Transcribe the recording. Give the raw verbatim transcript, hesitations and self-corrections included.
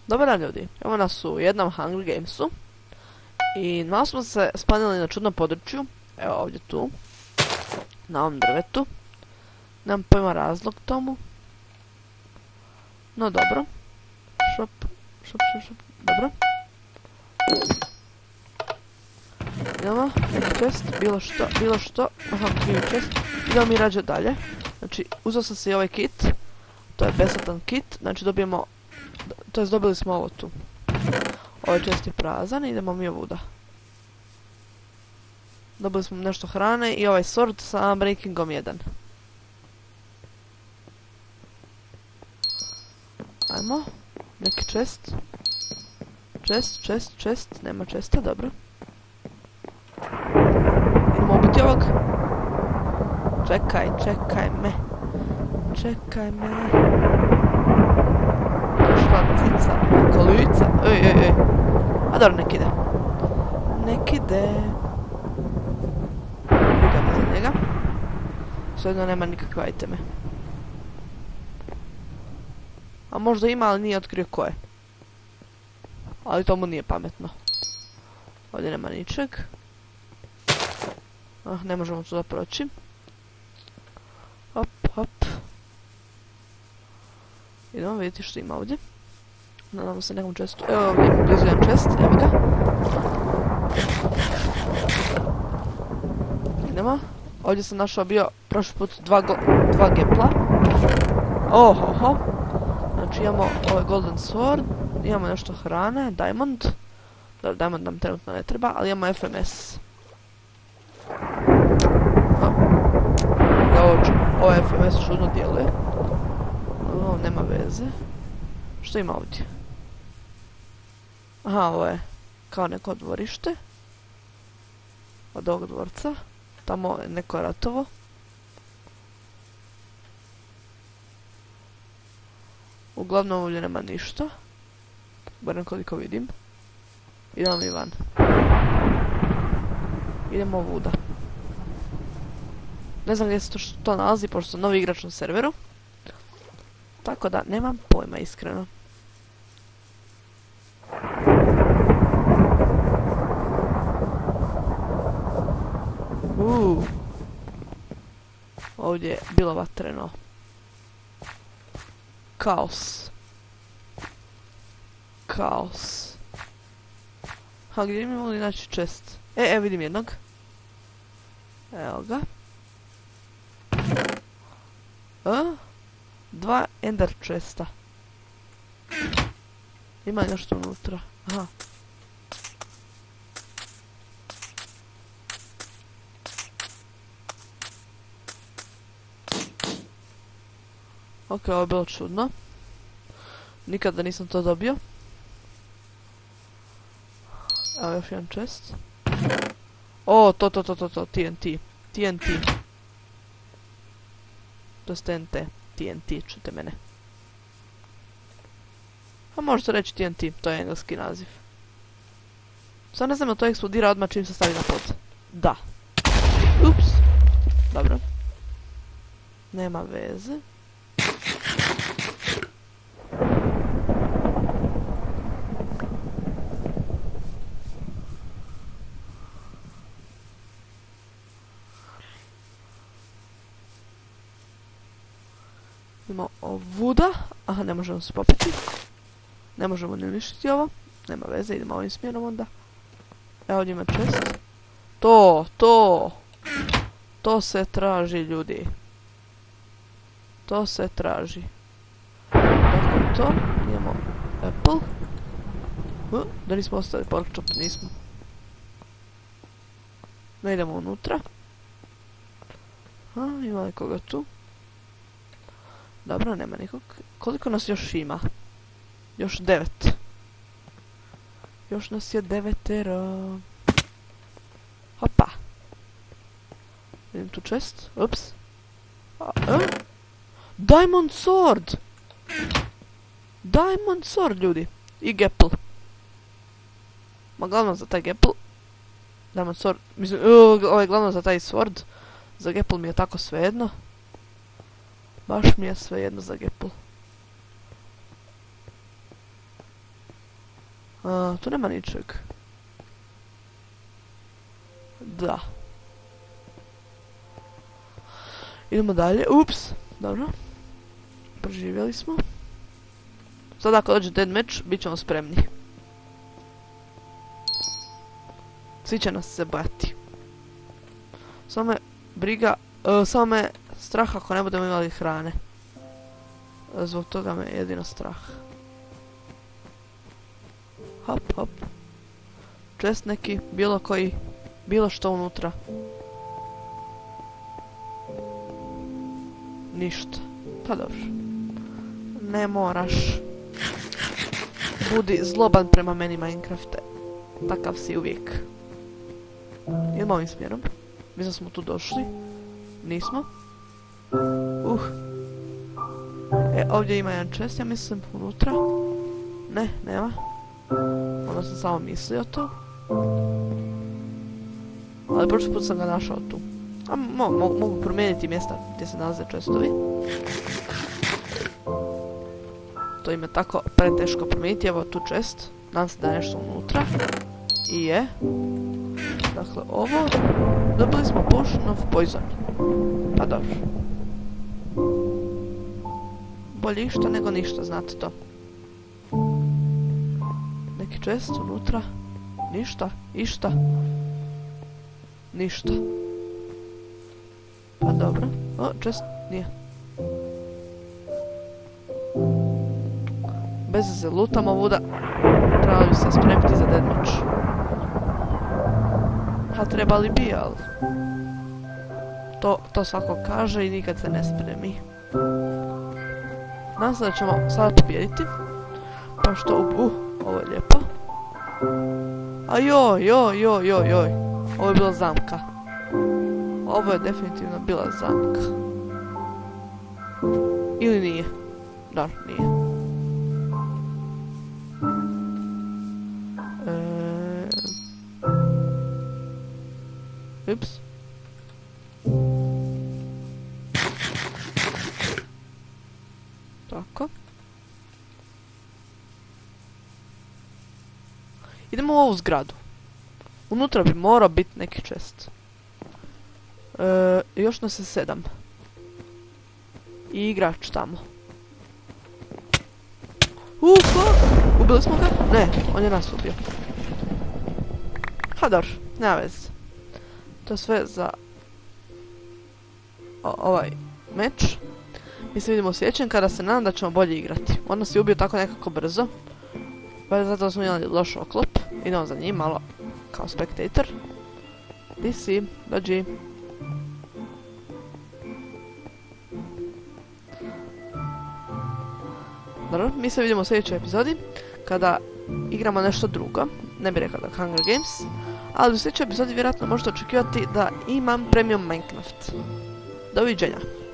Dobar dan ljudi, evo nas u jednom Hunger Gamesu i malo smo se spanjali na čudnom području, evo ovdje tu, na ovom drvetu. Nemam pojma razlog tomu. No dobro. Šop, šop, šop, šop, dobro. Idemo, neki chest, bilo što, bilo što, aha, krivi chest. Idemo mi rađe dalje. Znači, uzeo sam se i ovaj kit, to je besplatan kit, znači dobijemo, to jest dobili smo ovo tu. Ovaj chest je prazan, idemo mi ovuda. Dobili smo nešto hrane i ovaj sword sa breakingom jedan. Ajmo, neki chest. Chest, chest, chest, nema chesta, dobro. Idemo ubiti ovog. Čekaj, čekaj me. Čekaj me. Došla cica, kolica. Ej, ej, ej. A dobro, nek ide. Nek ide. Idemo za njega. Svejedno nema nikakve iteme. A možda ima, ali nije otkrio ko je. Ali tomu nije pametno. Ovdje nema ničeg. Ah, ne možemo tu da proći. Hop, hop. Idemo vidjeti što ima ovdje. Nadamo se nekom chestu. Evo ovdje ima blizu jedan chest, evo ga. Idemo. Ovdje sam našao bio prošli put dva, dva gepla. Ohoho. Znači imamo ovaj golden sword, imamo nešto hrane, diamond. Dobro, diamond nam trenutno ne treba, ali imamo F M S. Ovo F M S čudno djeluje. Ovo nema veze. Što ima ovdje? Aha, ovo je kao neko dvorište. Od ovog dvorca. Tamo je neko ratovo. Uglavnom ovdje nema ništa. Barem koliko vidim. Idemo mi van. Idemo ovuda. Ne znam gdje se to, to nalazi, pošto sam novi igrač na serveru. Tako da, nemam pojma, iskreno. Uuu. Ovdje je bilo vatreno. Kaos. Kaos. Ha, gdje mi mogli naći chest? E, e, vidim jednog. Evo ga. A? Dva ender chesta. Ima nešto unutra. Aha. Ok, ovo je bilo čudno. Nikada nisam to dobio. Evo još jedan chest. O, to, to, to, to, to, T N T. T N T. To je T N T. T N T, čujte mene. A možete reći T N T, to je engleski naziv. Sad ne znam da to eksplodira odmah čim se stavi na pod. Da. Ups. Dobro. Nema veze. Imamo ovuda. Aha, ne možemo se popeti. Ne možemo ni uništiti ovo. Nema veze, idemo ovim smjerom onda. Evo ovdje ima chest. To, to. To se traži, ljudi. To se traži. Dakle, to. Imamo apple. Uh, da nismo ostali pork chop, nismo. Ne idemo unutra. A, ima li koga tu? Dobro, nema nikog. Koliko nas još ima? Još devet. Još nas je devetero. Hopa. Vidim tu chest. Ups. A, a? Diamond sword! Diamond sword, ljudi. I gapple. Ma glavno za taj gapple. Diamond sword. Mislim, uh, ovo je glavno za taj sword. Za gapple mi je tako svejedno. Baš mi je svejedno za gapple. A, tu nema ničeg. Da. Idemo dalje. Ups. Dobro. Preživjeli smo. Sad ako dođe deathmatch, bit ćemo spremni. Svi će nas se bati. Samo me briga, uh, samo me strah ako ne budemo imali hrane. Zbog toga me jedino strah. Hop, hop. Chest neki, bilo koji, bilo što unutra. Ništa. Pa dobro. Ne moraš. Budi zloban prema meni, Minecrafte. Takav si uvijek. Idemo ovim smjerom. Mislim smo tu došli. Nismo. Uh. E, ovdje ima jedan chest, ja mislim, unutra. Ne, nema. Onda sam samo mislio to. Ali prošli put sam ga našao tu. A mo mo mogu promijeniti mjesta gdje se nalaze chestovi. To im je tako preteško promijeniti. Evo tu chest. Nadam se da je nešto unutra. I je. Dakle, ovo... Dobili smo potion of poison. Pa dobro. Bolje išta nego ništa, znate to. Neki chest unutra. Ništa, išta. Ništa. Pa dobro. O, chest nije. Bez se lutamo vuda. Trebali bi se spremiti za deathmatch. A trebali bi, ali... To, to svako kaže i nikad se ne spremi. Nadam se da ćemo sada pobijediti. Pa što... Uh, ovo je lijepo. A joj, joj, joj, joj, joj. Ovo je bila zamka. Ovo je definitivno bila zamka. Ili nije? Da, nije. Ups. Tako. Idemo u ovu zgradu. Unutra bi morao biti neki chest. E, još nas je sedam. I igrač tamo. Uh, fuck! Ubili smo ga? Ne, on je nas ubio. Ha, dobro, nema veze. To je sve za o, ovaj meč. Mi se vidimo u sljedećem kada se nadam da ćemo bolje igrati. On nas je ubio tako nekako brzo. Pa zato smo imali loš oklop. Idemo za njim malo kao spectator. Di si? Dođi. Dobro, mi se vidimo u sljedećoj epizodi kada igramo nešto drugo. Ne bih rekao da Hunger Games. Ali u sljedećoj epizodi vjerojatno možete očekivati da imam premium Minecraft. Doviđenja.